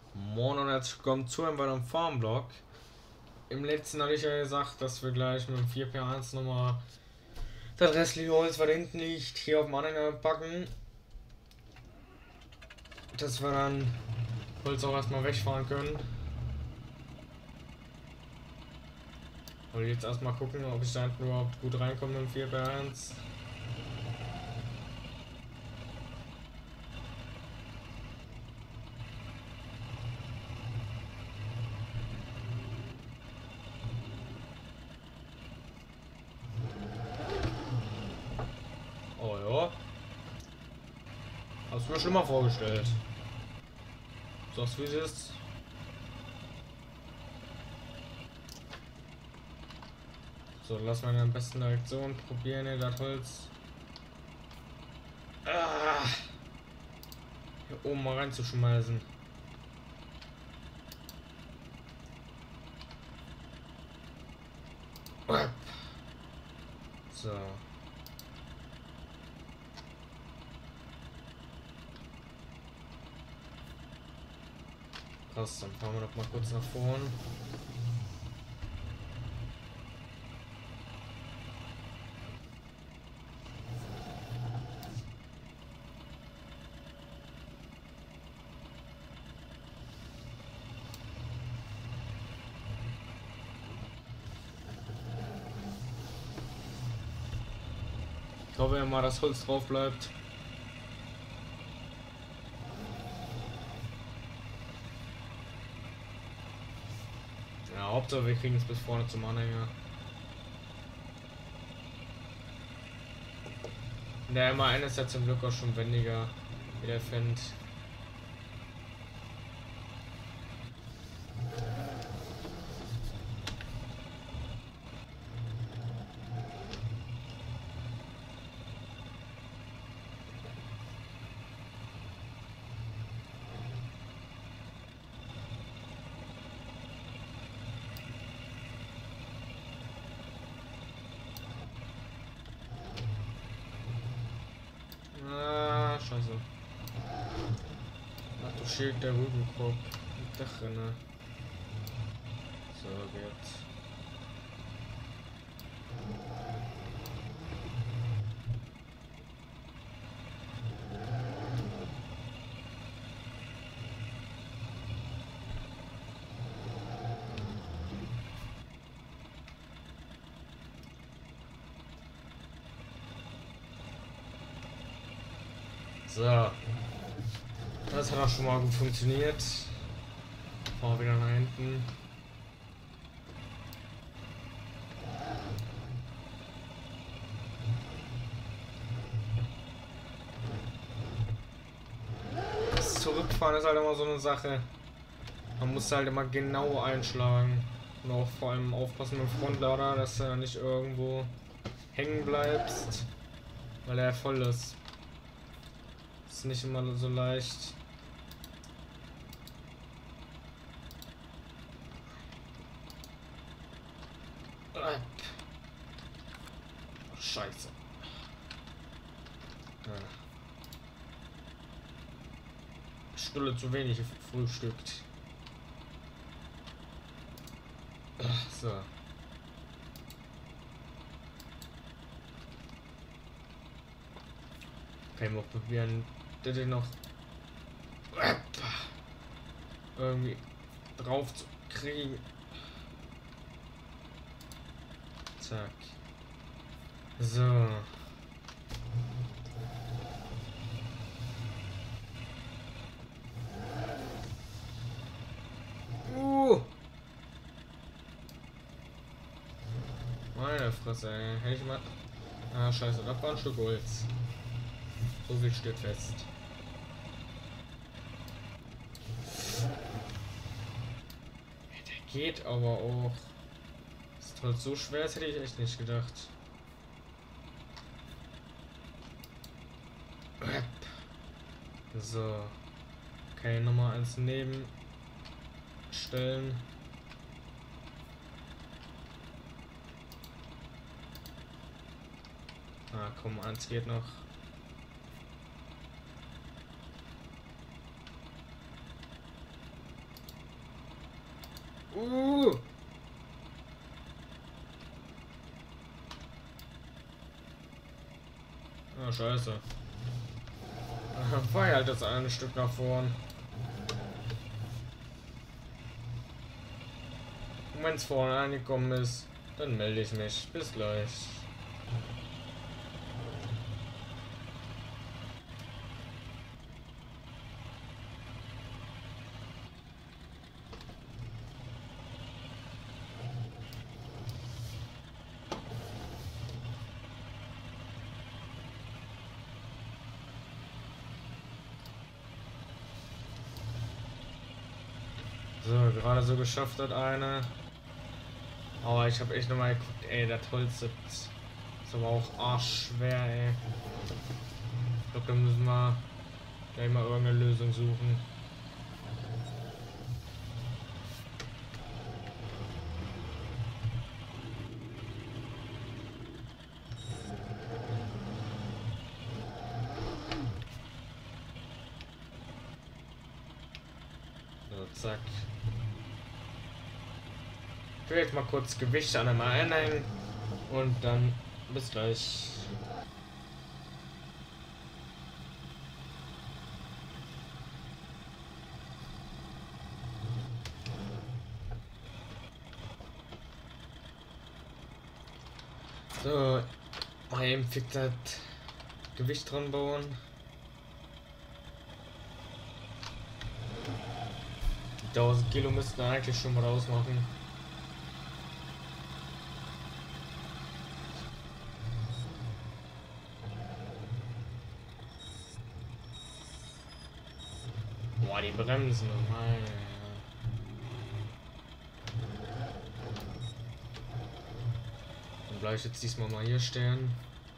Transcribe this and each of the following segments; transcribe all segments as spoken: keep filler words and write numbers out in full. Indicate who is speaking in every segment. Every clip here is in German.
Speaker 1: Moin und herzlich willkommen zu einem weiteren Farmblog. Im letzten hatte ich ja gesagt, dass wir gleich mit dem vier P eins nochmal das restliche Holz, was hinten liegt, hier auf dem Anhänger packen. Dass wir dann Holz auch erstmal wegfahren können. Und jetzt erstmal gucken, ob ich da hinten überhaupt gut reinkomme mit dem vier P eins. Oh ja. Hast du mir schon mal vorgestellt. Sagst du, wie es ist? So, lass mal am besten direkt so und probieren hier das Holz ah, hier oben mal reinzuschmeißen. So. Krass, dann fahren wir doch mal kurz nach vorn. Ich hoffe ja mal, dass Holz drauf bleibt. Ja, Hauptsache wir kriegen es bis vorne zum Anhänger. Der M eins ist ja zum Glück auch schon wendiger, wie der Fendt. Ah, scheiße. Ach du Schild, der Rübenkrog. Die Dachrinne. So, jetzt. So. Das hat auch schon mal gut funktioniert. Fahren wir wieder nach hinten. Das Zurückfahren ist halt immer so eine Sache. Man muss halt immer genau einschlagen. Und auch vor allem aufpassen mit dem Frontlader, dass du nicht irgendwo hängen bleibst, weil er voll ist. Ist nicht immer so leicht. Oh, Scheiße. Ja. Stulle zu wenig gefrühstückt. Ach, so. Kann ich mal probieren, das noch irgendwie drauf zu kriegen. Zack. So. Uh. Meine Fresse, ey. Hätte ich mal. Ah, scheiße, das war ein Stück Holz. So viel steht fest. Der geht aber auch. Ist halt so schwer, das hätte ich echt nicht gedacht. So. Kann ich nochmal eins neben stellen. Ah, komm, eins geht noch. Uh. Ah, scheiße. Fahr halt das eine Stück nach vorn. Und wenn es vorne angekommen ist, dann melde ich mich. Bis gleich. So, gerade so geschafft hat eine. Aber ich habe echt nochmal geguckt, ey, das Holz ist aber auch arschschwer, ey. Ich glaube, da müssen wir gleich mal irgendeine Lösung suchen. So, zack. Ich will jetzt mal kurz Gewicht an einmal einhängen und dann bis gleich. So, mal eben fix das Gewicht dran bauen. Die tausend Kilo müssten eigentlich schon mal ausmachen. Boah, die Bremsen, meine. Dann bleib ich jetzt diesmal mal hier stehen.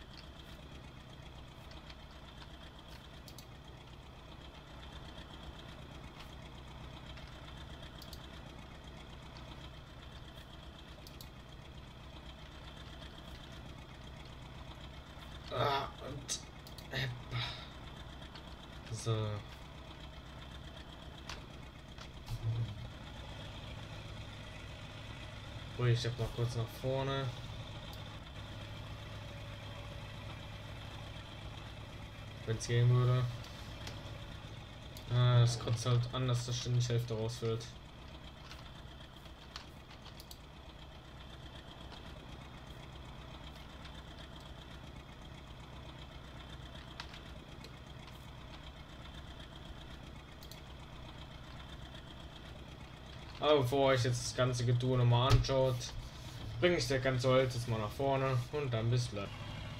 Speaker 1: Ah, und so. Ruhig, ich hab noch kurz nach vorne. Wenn es gehen würde. Ah, das kotzt halt an, dass das ständig Hälfte rausfällt. Aber bevor euch jetzt das ganze Getue nochmal anschaut, bringe ich das ganze Holz jetzt mal nach vorne und dann bis gleich.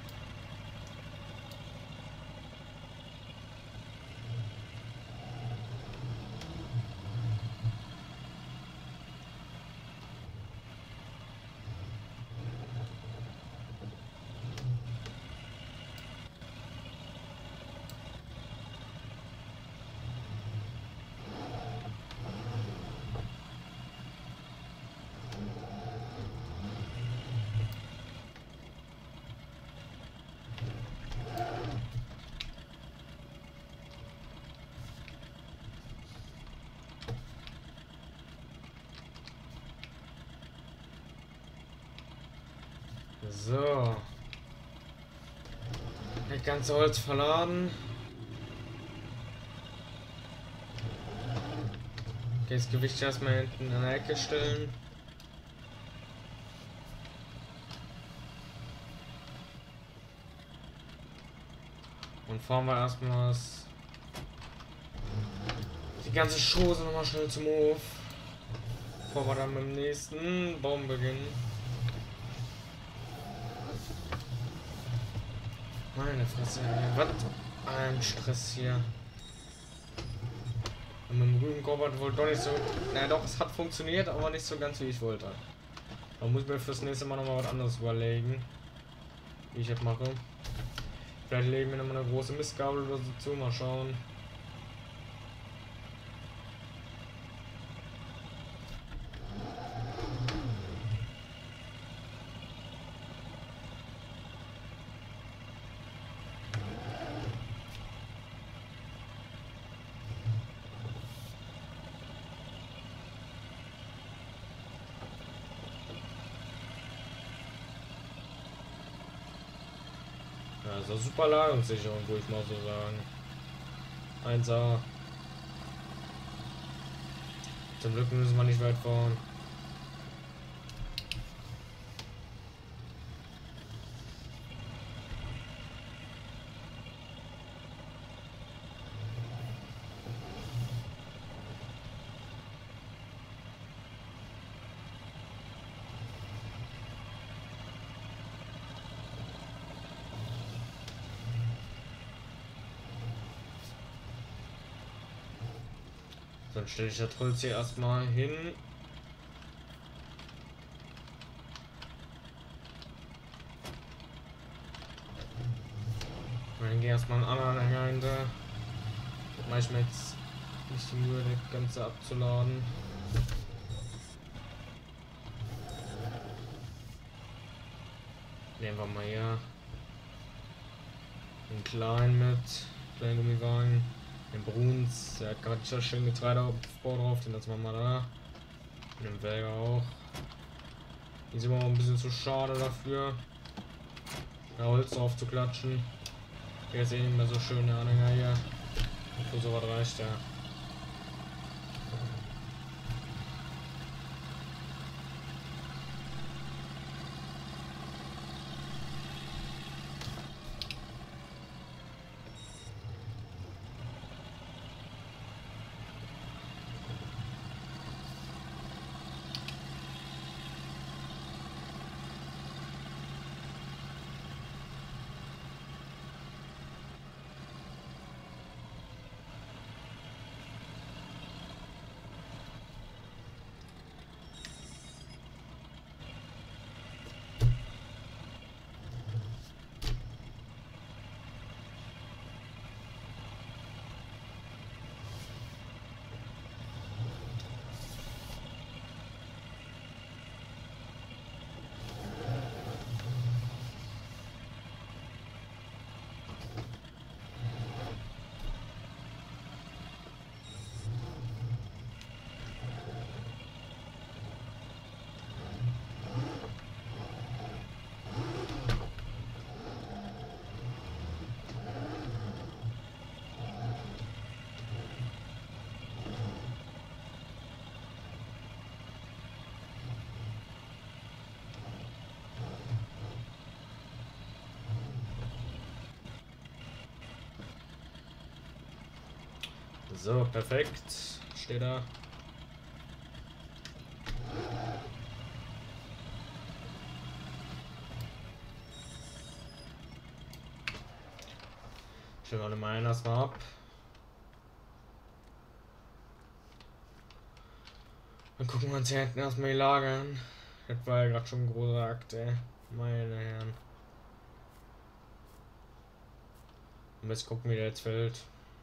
Speaker 1: So. Das ganze Holz verladen. Okay, das Gewicht erstmal hinten in der Ecke stellen. Und fahren wir erstmal das die ganze Chose nochmal schnell zum Hof. Bevor wir dann mit dem nächsten Baum beginnen. Meine Fresse, ey. Was ein Stress hier. Und mit dem grünen Korbert wohl doch nicht so. Na doch, es hat funktioniert, aber nicht so ganz wie ich wollte. Da muss ich mir fürs nächste Mal nochmal was anderes überlegen. Wie ich das mache. Vielleicht legen wir nochmal eine große Mistgabel oder so zu, mal schauen. Also super Ladungssicherung, würde ich mal so sagen. eins A. Zum Glück müssen wir nicht weit fahren. Dann stelle ich das Holz hier erstmal hin. Dann gehe ich erstmal einen anderen Hänger hinter. Mache ich mir jetzt nicht die Mühe, das Ganze abzuladen. Nehmen wir mal hier einen kleinen mit, kleinen Gummiwagen. Den Bruns, der hat gerade so schön Getreideaufbau drauf, den lassen wir mal da. Den Wäger auch. Die sind immer ein bisschen zu schade dafür, da Holz drauf zu klatschen. Hier ist eh nicht mehr so schön der Anhänger hier. Für sowas reicht ja. So, perfekt. Steht da. Stellen wir alle mal erstmal ab. Dann gucken wir uns hier hinten erstmal die Lage an. Das war ja gerade schon ein großer Akt, ey. Meine Herren. Und jetzt gucken, wie der jetzt fällt.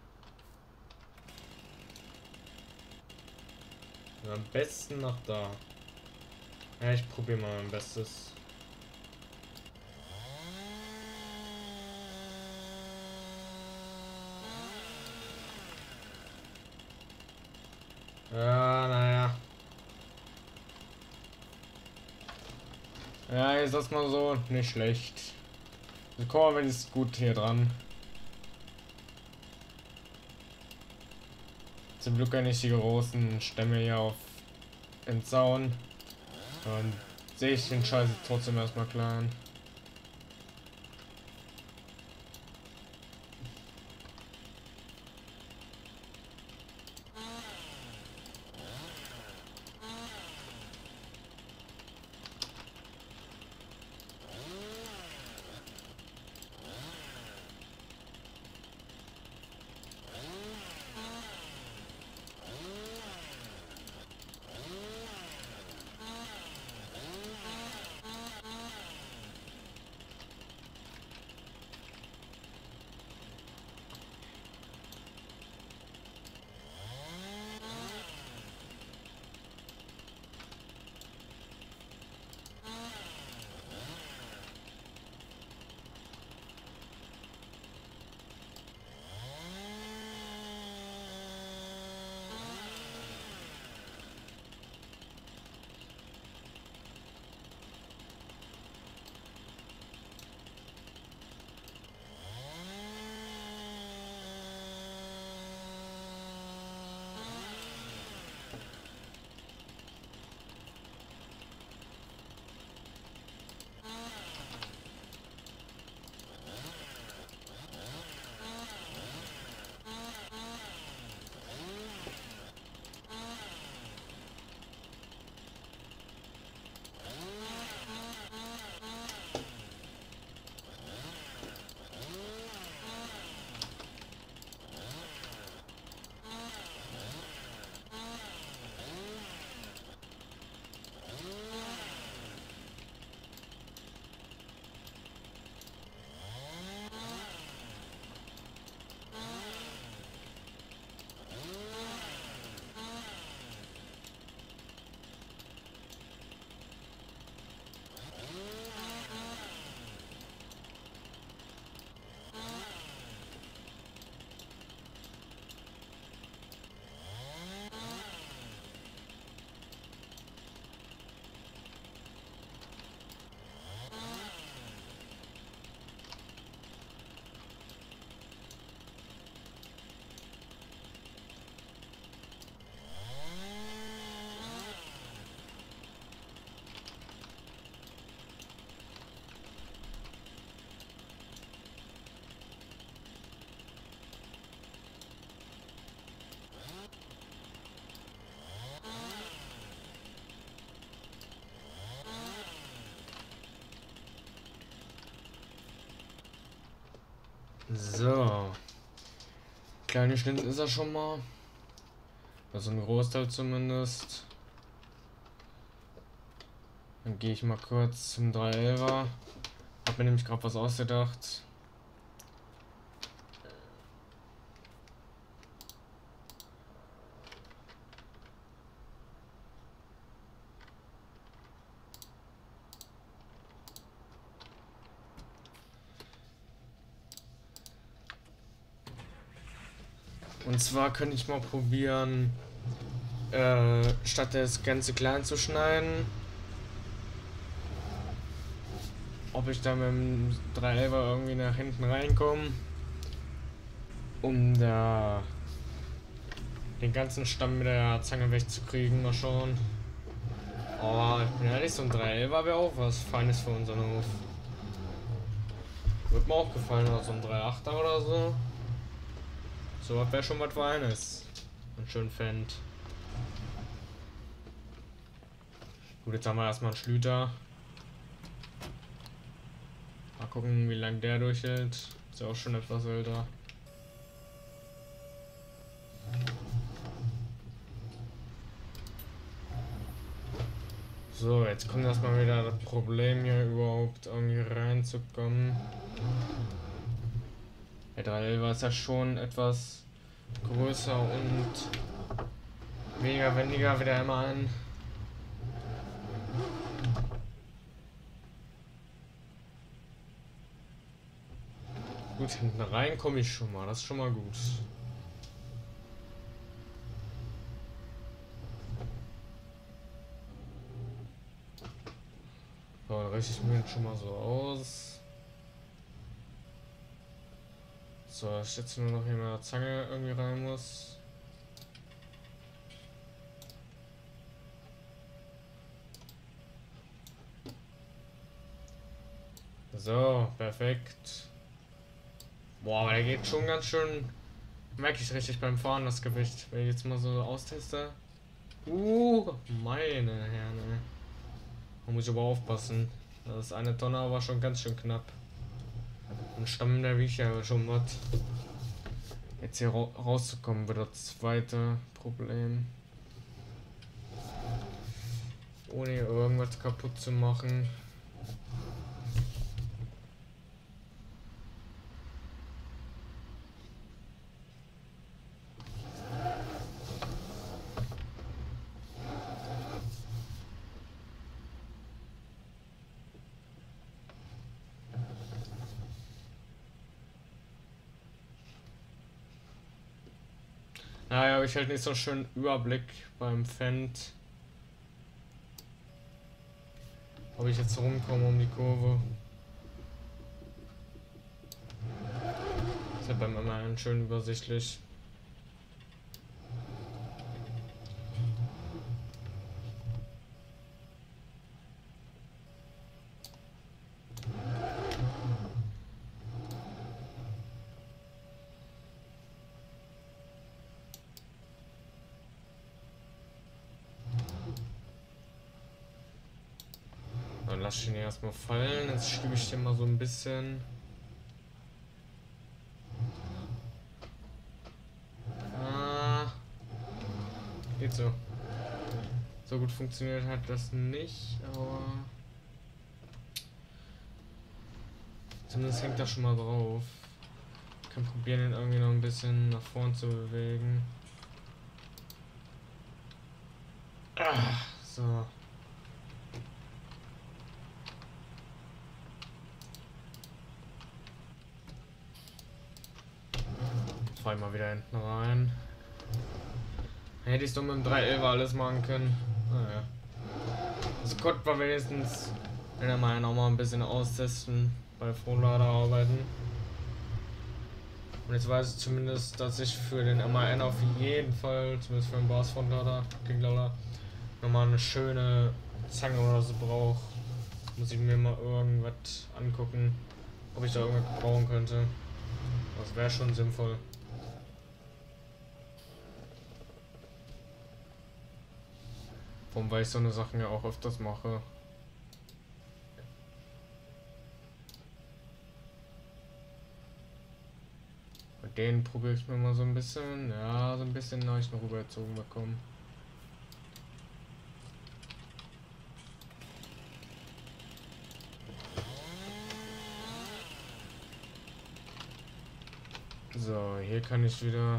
Speaker 1: Und am besten nach da. Ja, ich probiere mal mein Bestes. Ja, naja. Ja, ist das mal so, nicht schlecht. Die Kurve ist gut hier dran. Zum Glück kann ich die großen Stämme hier auf den Zaun. Dann sehe ich den Scheiß trotzdem erstmal klar an. So. Kleine Schnitt ist er schon mal. Also ein Großteil zumindest. Dann gehe ich mal kurz zum drei elfer. Hab mir nämlich gerade was ausgedacht. Und zwar könnte ich mal probieren, äh, statt das Ganze klein zu schneiden, ob ich da mit dem drei elfer irgendwie nach hinten reinkomme, um da den ganzen Stamm mit der Zange wegzukriegen. Mal schauen. Aber ich bin ehrlich, so ein drei elfer wäre auch was Feines für unseren Hof. Würde mir auch gefallen, oder so ein drei achter oder so. So wäre schon was Feines. Und schön fänd. Gut, jetzt haben wir erstmal einen Schlüter. Mal gucken, wie lange der durchhält. Ist ja auch schon etwas älter. So, jetzt kommt erstmal wieder das Problem, hier überhaupt irgendwie reinzukommen. Der drei elfer ist ja schon etwas größer und weniger wendiger wieder immer ein. Gut, hinten rein komme ich schon mal, das ist schon mal gut. So, dann richte ich mir den schon mal so aus. So, dass ich jetzt nur noch hier mit der Zange irgendwie rein muss. So, perfekt. Boah, aber der geht schon ganz schön. Merke ich richtig beim Fahren das Gewicht. Wenn ich jetzt mal so austeste. Uh, meine Herren, ey. Da muss ich aber aufpassen. Das ist eine Tonne, aber schon ganz schön knapp. Und Stamm der wiegt ja schon was. Jetzt hier ra rauszukommen wird das zweite Problem. Ohne irgendwas kaputt zu machen. Naja, aber ich halt nicht so schön Überblick beim Fendt. Ob ich jetzt rumkomme um die Kurve. Ist ja beim M eins schön übersichtlich. Dann lass ich ihn erstmal fallen. Jetzt schiebe ich den mal so ein bisschen. Ah, geht so. So gut funktioniert hat das nicht, aber zumindest hängt das schon mal drauf. Ich kann probieren, den irgendwie noch ein bisschen nach vorn zu bewegen. Ah, so. Fahr ich mal wieder hinten rein. Hätte ich es doch mit dem drei elfer alles machen können. Naja. Das konnte man wenigstens, wenn er mal noch mal ein bisschen austesten, bei Frontlader arbeiten. Und jetzt weiß ich zumindest, dass ich für den M A N auf jeden Fall, zumindest für den Bas Frontlader, Kinglader, nochmal eine schöne Zange oder so brauche. Muss ich mir mal irgendwas angucken, ob ich da irgendwas brauchen könnte. Das wäre schon sinnvoll. Warum, weil ich so eine Sachen ja auch öfters mache. den probiere ich mir mal so ein bisschen. Ja, so ein bisschen habe ich noch rübergezogen bekommen. So, hier kann ich wieder.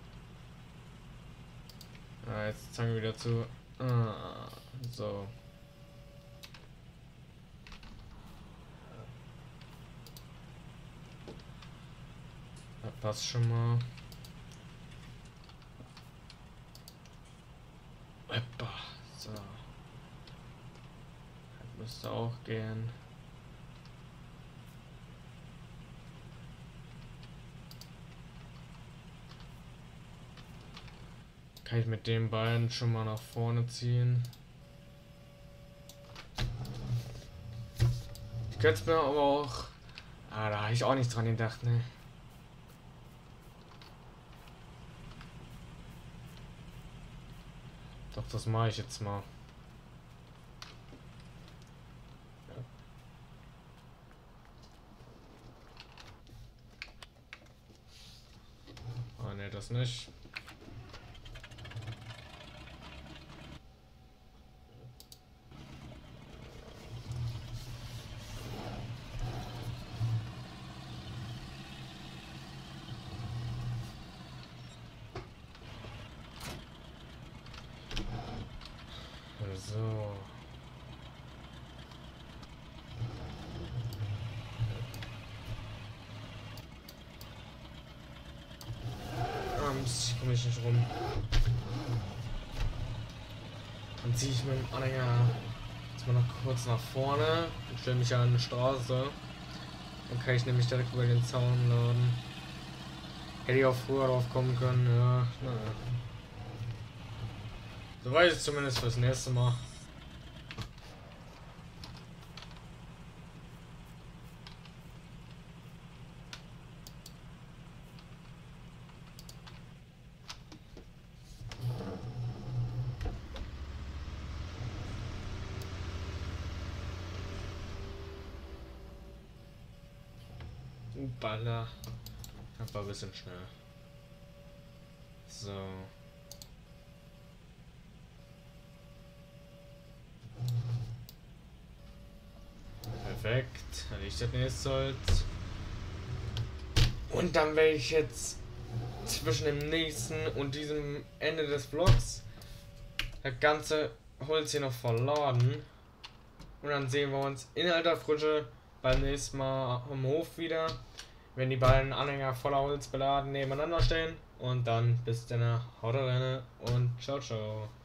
Speaker 1: Ah, jetzt Zange wieder zu. Ah, so. Das passt schon mal. Eppa. So. Das müsste auch gehen. Kann ich mit den beiden schon mal nach vorne ziehen. Ich könnte es mir aber auch. Ah, da habe ich auch nicht dran gedacht, ne? Doch, das mache ich jetzt mal. Ah, ne, das nicht. So. Ich komme ich nicht rum. Dann ziehe ich mit dem Anhänger jetzt mal noch kurz nach vorne und stelle mich an eine Straße. Dann kann ich nämlich direkt über den Zaun laden. Hätte ich auch früher drauf kommen können, ja. Naja. So weiß ich zumindest fürs nächste Mal. Baller. Das war ein bisschen schnell. So. Perfekt. Dann liegt das nächste Holz. Und dann werde ich jetzt zwischen dem nächsten und diesem Ende des Vlogs das ganze Holz hier noch verladen. Und dann sehen wir uns in alter Frische beim nächsten Mal am Hof wieder, wenn die beiden Anhänger voller Holz beladen nebeneinander stehen. Und dann bis dann, haut rein und ciao ciao.